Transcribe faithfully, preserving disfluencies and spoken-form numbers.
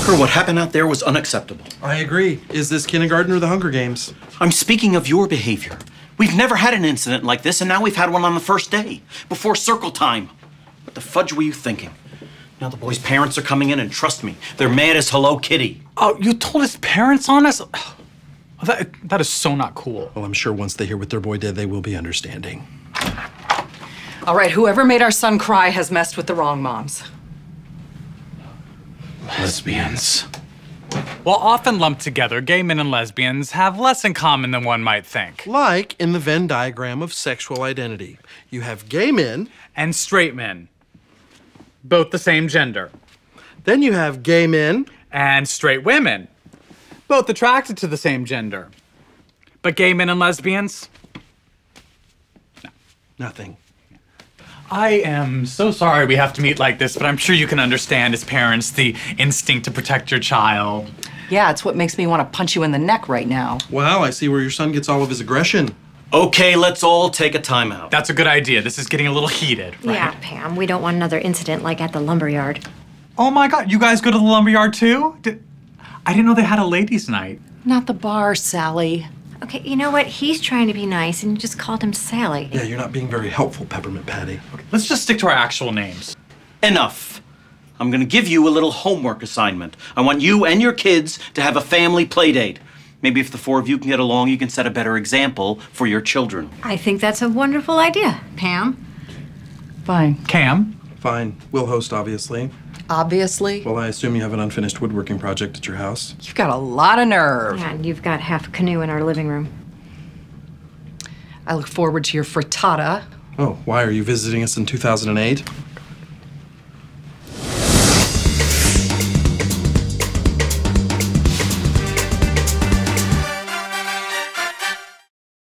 Tucker, what happened out there was unacceptable. I agree. Is this kindergarten or the Hunger Games? I'm speaking of your behavior. We've never had an incident like this, and now we've had one on the first day, before circle time. What the fudge were you thinking? Now the boys' parents are coming in, and trust me, they're mad as Hello Kitty. Oh, you told his parents on us? That, that is so not cool. Well, I'm sure once they hear what their boy did, they will be understanding. All right, whoever made our son cry has messed with the wrong moms. Lesbians. While often lumped together, gay men and lesbians have less in common than one might think. Like in the Venn diagram of sexual identity. You have gay men. And straight men. Both the same gender. Then you have gay men. And straight women. Both attracted to the same gender. But gay men and lesbians? No. Nothing. I am so sorry we have to meet like this, but I'm sure you can understand as parents the instinct to protect your child. Yeah, it's what makes me want to punch you in the neck right now. Wow, I see where your son gets all of his aggression. Okay, let's all take a timeout. That's a good idea. This is getting a little heated, right? Yeah, Pam, we don't want another incident like at the lumberyard. Oh my God, you guys go to the lumberyard too? Did... I didn't know they had a ladies' night. Not the bar, Sally. Okay, you know what? He's trying to be nice and you just called him Sally. Yeah, you're not being very helpful, Peppermint Patty. Okay, let's just stick to our actual names. Enough. I'm gonna give you a little homework assignment. I want you and your kids to have a family play date. Maybe if the four of you can get along, you can set a better example for your children. I think that's a wonderful idea, Pam. Fine. Cam? Fine. We'll host, obviously. Obviously. Well, I assume you have an unfinished woodworking project at your house. You've got a lot of nerve. Yeah, and you've got half a canoe in our living room. I look forward to your frittata. Oh, why? Are you visiting us in two thousand eight?